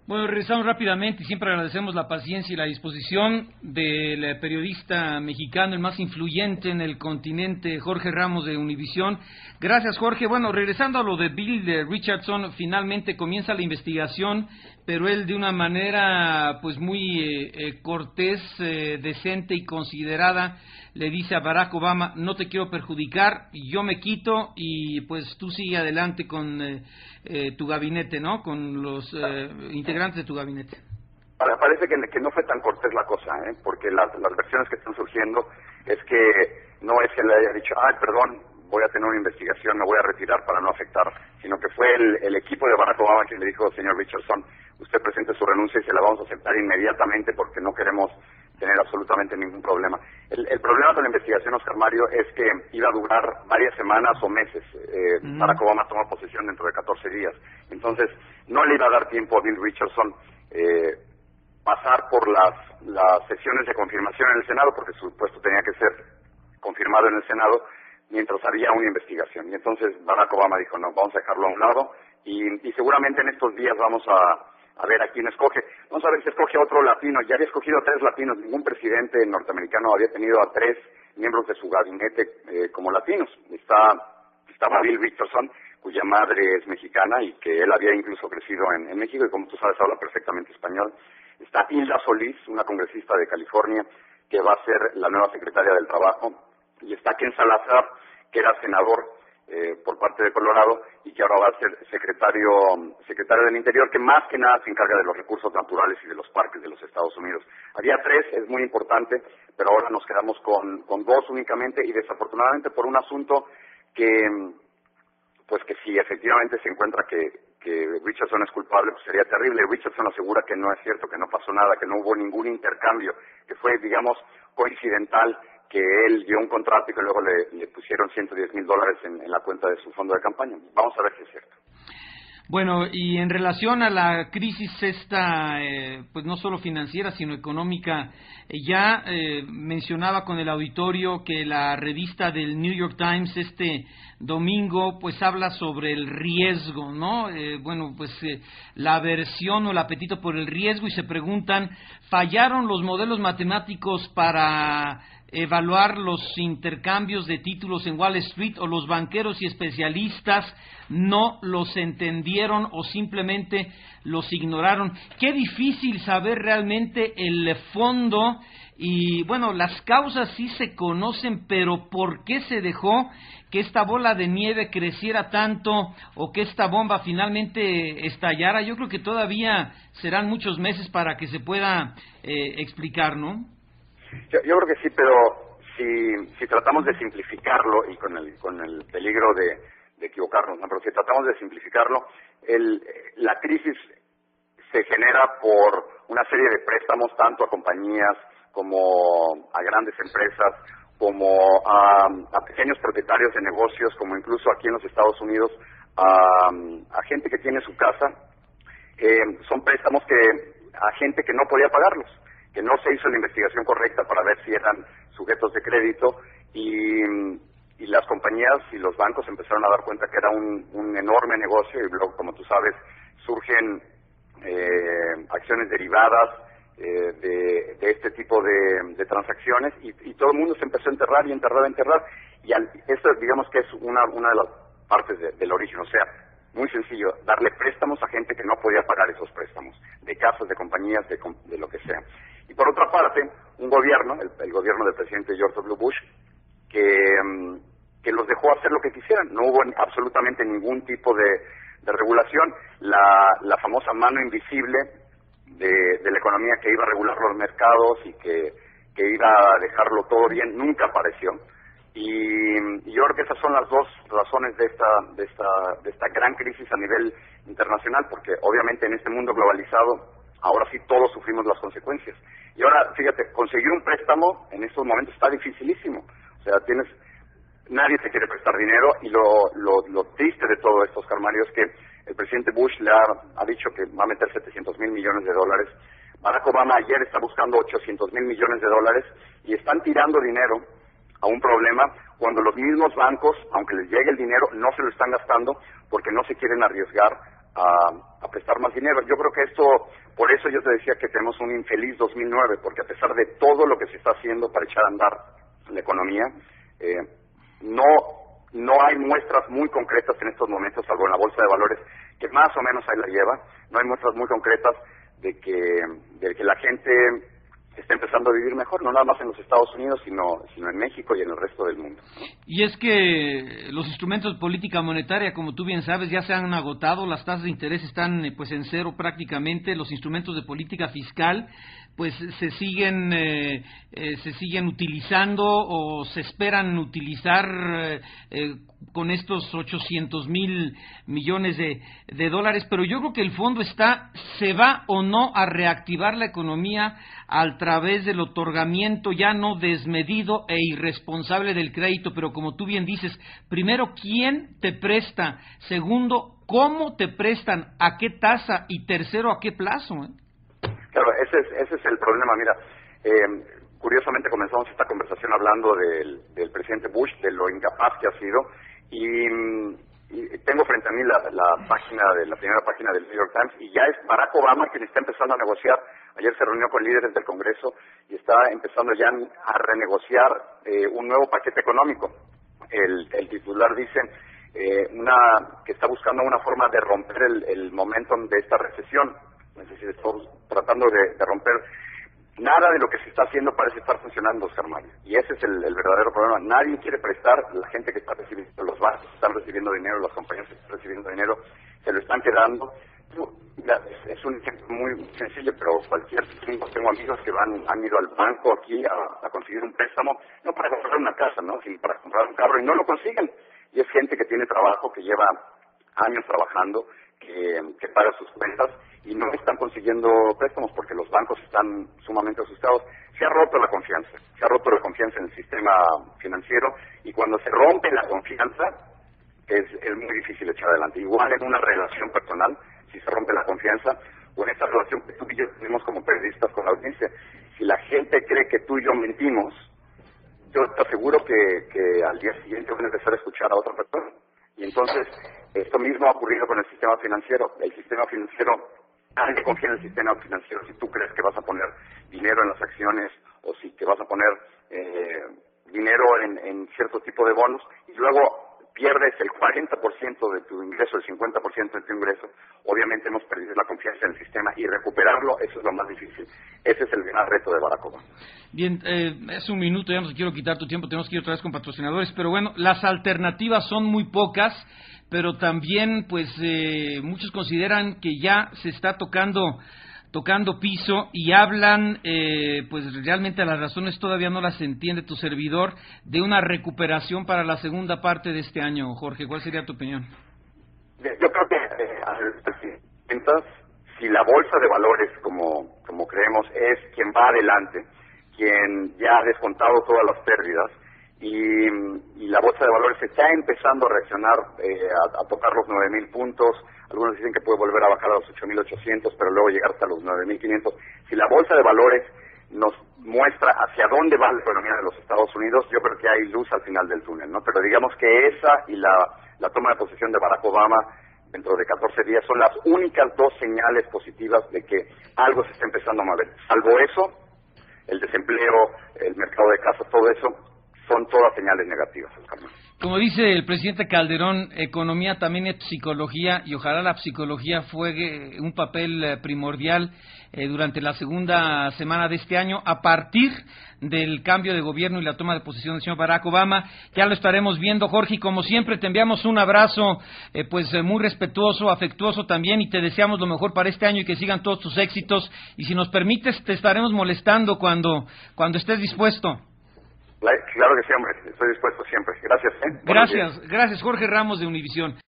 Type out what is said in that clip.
Bueno, regresamos rápidamente y siempre agradecemos la paciencia y la disposición del periodista mexicano, el más influyente en el continente, Jorge Ramos de Univisión. Gracias, Jorge. Bueno, regresando a lo de Bill Richardson, finalmente comienza la investigación, pero él de una manera pues muy cortés, decente y considerada le dice a Barack Obama: no te quiero perjudicar, yo me quito y pues tú sigue adelante con tu gabinete, ¿no? Con los integrantes de tu gabinete. Parece que no fue tan cortés la cosa, porque las versiones que están surgiendo es que no es que le haya dicho, perdón, voy a tener una investigación, me voy a retirar para no afectar, sino que fue el equipo de Barack Obama quien le dijo: señor Richardson, usted presente su renuncia y se la vamos a aceptar inmediatamente porque no queremos tener absolutamente ningún problema. El problema con la investigación, Oscar Mario, es que iba a durar varias semanas o meses. Barack Obama toma posesión dentro de 14 días. Entonces, no le iba a dar tiempo a Bill Richardson pasar por las sesiones de confirmación en el Senado, porque su puesto tenía que ser confirmado en el Senado, mientras había una investigación. Y entonces Barack Obama dijo: no, vamos a dejarlo a un lado, y seguramente en estos días vamos a ver a quién escoge. Vamos a ver si escoge a otro latino. Ya había escogido a 3 latinos. Ningún presidente norteamericano había tenido a 3 miembros de su gabinete como latinos. Estaba Bill Richardson, cuya madre es mexicana y que él había incluso crecido en México y, como tú sabes, habla perfectamente español. Está Hilda Solís, una congresista de California, que va a ser la nueva secretaria del Trabajo. Y está Ken Salazar, que era senador por parte de Colorado y que ahora va a ser secretario del Interior, que más que nada se encarga de los recursos naturales y de los parques de los Estados Unidos. Había 3, es muy importante, pero ahora nos quedamos con 2 únicamente, y desafortunadamente por un asunto que si efectivamente se encuentra que Richardson es culpable, pues sería terrible. Richardson asegura que no es cierto, que no pasó nada, que no hubo ningún intercambio, que fue, digamos, coincidental, que él dio un contrato y que luego le pusieron $110,000 en la cuenta de su fondo de campaña. Vamos a ver si es cierto. Bueno, y en relación a la crisis esta, pues no solo financiera, sino económica, ya mencionaba con el auditorio que la revista del New York Times este domingo pues habla sobre el riesgo, ¿no? La aversión o el apetito por el riesgo, y se preguntan: ¿fallaron los modelos matemáticos para evaluar los intercambios de títulos en Wall Street, o los banqueros y especialistas no los entendieron o simplemente los ignoraron? Qué difícil saber realmente el fondo, y bueno, las causas sí se conocen, pero ¿por qué se dejó que esta bola de nieve creciera tanto o que esta bomba finalmente estallara? Yo creo que todavía serán muchos meses para que se pueda explicar, ¿no? Yo creo que sí, pero si tratamos de simplificarlo, y con el peligro de equivocarnos, ¿no? Pero si tratamos de simplificarlo, la crisis se genera por una serie de préstamos, tanto a compañías como a grandes empresas, como a pequeños propietarios de negocios, como incluso aquí en los Estados Unidos a gente que tiene su casa. Son préstamos a gente que no podía pagarlos, que no se hizo la investigación correcta para ver si eran sujetos de crédito, y las compañías y los bancos empezaron a dar cuenta que era un enorme negocio, y luego, como tú sabes, surgen acciones derivadas de este tipo de transacciones, y todo el mundo se empezó a enterrar, y esto, digamos, que es una de las partes del origen. O sea, muy sencillo, darle préstamos a gente que no podía pagar esos préstamos, de casas, de compañías, de lo que sea. Y por otra parte, un gobierno, el gobierno del presidente George W. Bush, que los dejó hacer lo que quisieran. No hubo absolutamente ningún tipo de regulación. La famosa mano invisible de la economía que iba a regular los mercados y que iba a dejarlo todo bien, nunca apareció. Y yo creo que esas son las 2 razones de esta gran crisis a nivel internacional, porque obviamente en este mundo globalizado ahora sí todos sufrimos las consecuencias. Y ahora, fíjate, conseguir un préstamo en estos momentos está dificilísimo. O sea, nadie te quiere prestar dinero, y lo triste de todo esto, Oscar Mario, es que el presidente Bush le ha dicho que va a meter $700,000 millones. Barack Obama ayer está buscando $800,000 millones, y están tirando dinero a un problema cuando los mismos bancos, aunque les llegue el dinero, no se lo están gastando porque no se quieren arriesgar a prestar más dinero. Yo creo que por eso yo te decía que tenemos un infeliz 2009, porque a pesar de todo lo que se está haciendo para echar a andar la economía, no hay muestras muy concretas en estos momentos, salvo en la bolsa de valores, que más o menos ahí la lleva. No hay muestras muy concretas de que la gente está empezando a vivir mejor, no nada más en los Estados Unidos, sino en México y en el resto del mundo. Y es que los instrumentos de política monetaria, como tú bien sabes, ya se han agotado, las tasas de interés están pues en cero prácticamente, los instrumentos de política fiscal pues se siguen utilizando o se esperan utilizar con estos 800,000 millones de dólares, pero yo creo que el fondo está, ¿se va o no a reactivar la economía a través del otorgamiento ya no desmedido e irresponsable del crédito? Pero como tú bien dices, primero, ¿quién te presta? Segundo, ¿cómo te prestan? ¿A qué tasa? Y tercero, ¿a qué plazo? Claro, ese es el problema. Mira, curiosamente comenzamos esta conversación hablando del presidente Bush, de lo incapaz que ha sido, y tengo frente a mí la primera página del New York Times, y ya es Barack Obama quien está empezando a negociar. Ayer se reunió con líderes del Congreso y está empezando ya a renegociar un nuevo paquete económico. El titular dice que está buscando una forma de romper el momentum de esta recesión. Es decir, estamos tratando de romper. Nada de lo que se está haciendo parece estar funcionando, Oscar Mario. Y ese es el verdadero problema. Nadie quiere prestar. La gente que está recibiendo, los bancos están recibiendo dinero, las compañías que están recibiendo dinero, se lo están quedando. Es un ejemplo muy sencillo, pero tengo amigos que han ido al banco aquí a conseguir un préstamo, no para comprar una casa, ¿no?, sino para comprar un carro, y no lo consiguen. Y es gente que tiene trabajo, que lleva años trabajando, que paga sus cuentas, y no están consiguiendo préstamos porque los bancos están sumamente asustados. Se ha roto la confianza en el sistema financiero, y cuando se rompe la confianza es muy difícil echar adelante. Igual en una relación personal, si se rompe la confianza, o en esta relación que tú y yo tenemos como periodistas con la audiencia, si la gente cree que tú y yo mentimos, yo te aseguro que al día siguiente van a empezar a escuchar a otra persona. Y entonces, esto mismo ha ocurrido con el sistema financiero. El sistema financiero, nadie confía en el sistema financiero si tú crees que vas a poner dinero en las acciones, o si te vas a poner dinero en cierto tipo de bonos, y luego pierdes el 40% de tu ingreso, el 50% de tu ingreso. Obviamente hemos perdido la confianza en el sistema, y recuperarlo, eso es lo más difícil. Ese es el gran reto de Barack Obama. Bien, es un minuto, ya no quiero quitar tu tiempo, tenemos que ir otra vez con patrocinadores, pero bueno, las alternativas son muy pocas, pero también pues muchos consideran que ya se está tocando piso, y hablan, pues realmente las razones todavía no las entiende tu servidor, de una recuperación para la segunda parte de este año. Jorge, ¿cuál sería tu opinión? Yo creo que si la bolsa de valores, como creemos, es quien va adelante, quien ya ha descontado todas las pérdidas, y la bolsa de valores está empezando a reaccionar, a tocar los 9,000 puntos. Algunos dicen que puede volver a bajar a los 8,800, pero luego llegar hasta los 9,500. Si la bolsa de valores nos muestra hacia dónde va la economía de los Estados Unidos, yo creo que hay luz al final del túnel, ¿no? Pero digamos que esa y la toma de posesión de Barack Obama dentro de 14 días son las únicas dos señales positivas de que algo se está empezando a mover. Salvo eso, el desempleo, el mercado de casas, todo eso, son todas señales negativas. Como dice el presidente Calderón, economía también es psicología, y ojalá la psicología juegue un papel primordial durante la segunda semana de este año, a partir del cambio de gobierno y la toma de posesión del señor Barack Obama. Ya lo estaremos viendo, Jorge, y como siempre te enviamos un abrazo muy respetuoso, afectuoso también, y te deseamos lo mejor para este año y que sigan todos tus éxitos, y si nos permites te estaremos molestando cuando estés dispuesto. Claro que sí, hombre, estoy dispuesto siempre. Gracias. Gracias, Jorge Ramos de Univisión.